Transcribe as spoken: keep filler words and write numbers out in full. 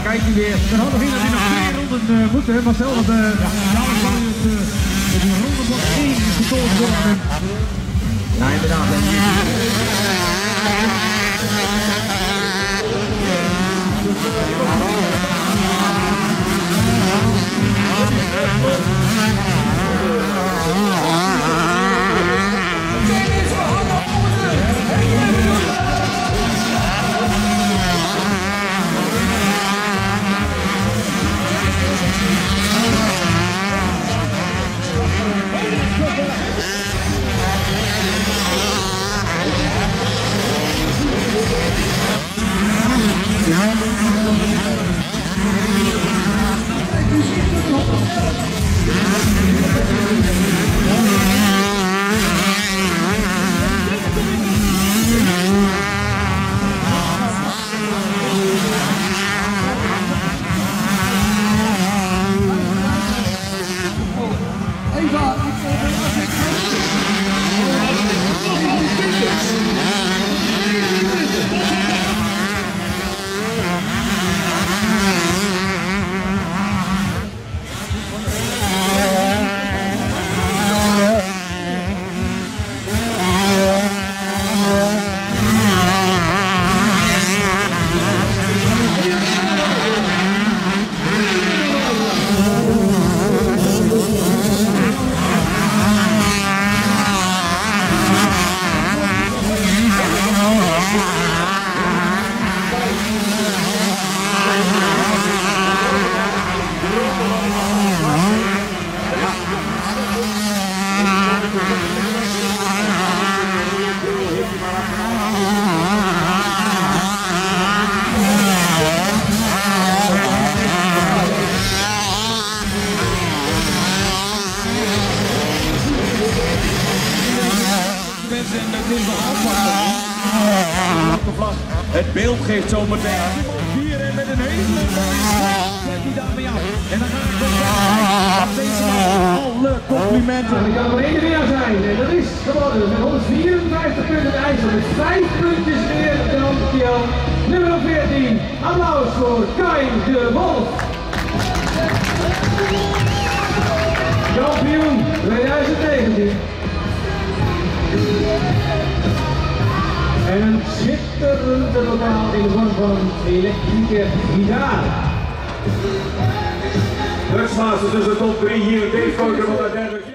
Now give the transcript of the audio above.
kijkt hij weer. Er hadden we dat hij nog twee ronden uh, moeten, hè Marcel, want uh, ja, dadelijk zal het uh, met een ronde van één getoond worden. Ja, inderdaad. Het beeld geeft zo meteen. Hier en met een hele zet hij daarmee af. En dan gaat deze alle complimenten. Er kan maar één winnaar zijn en dat is geworden met honderdvierenvijftig punten het ijzer met vijf puntjes meer dan Kiel. Nummer veertien, applaus voor Kai de Wolf. Kampioen tweeduizend negentien. En een schitterende lokaal in de vorm van elektrische gitaar. Drugsfase tussen de top drie hier in deze foto van de derde.